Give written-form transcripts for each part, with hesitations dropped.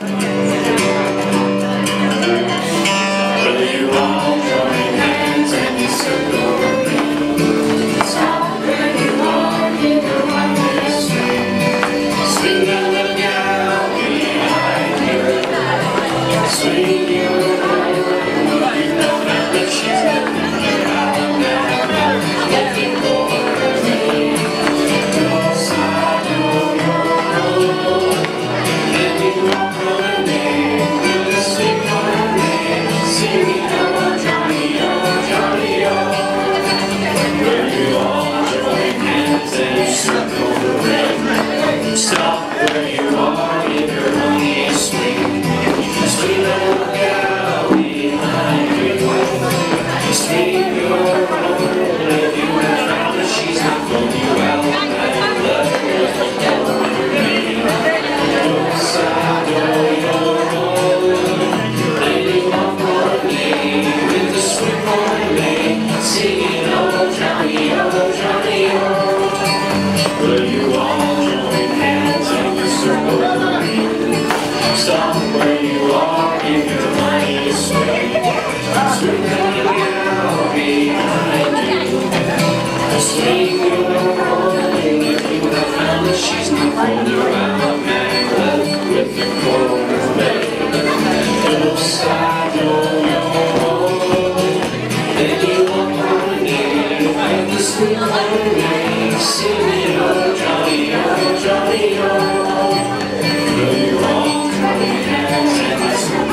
Stop where you are in your mighty swing. Swing the girl behind you. Swing your rolling. If you have found that she's not holding around man with the corner leg. Upside down. Then you walk on in like the sweet rain, singing oh Johnny, oh Johnny, oh. Will you all join hands and let's go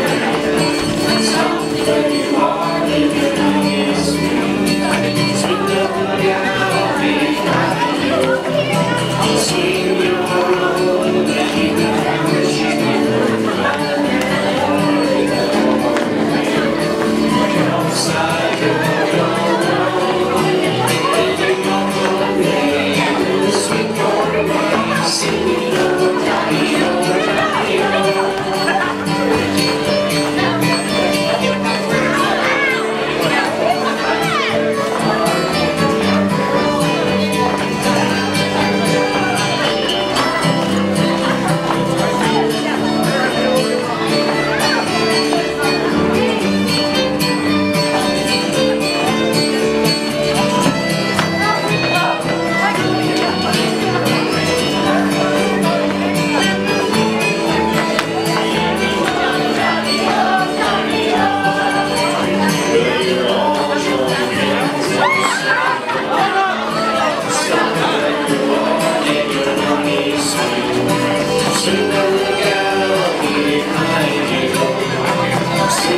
stop where you are in your nice swing. Swing the gal behind you. Swing your roll and you can find that she's not outside your door. And you walk on me, sweet morning, singing oh Johnny, oh Johnny, oh. Swing the girl behind you.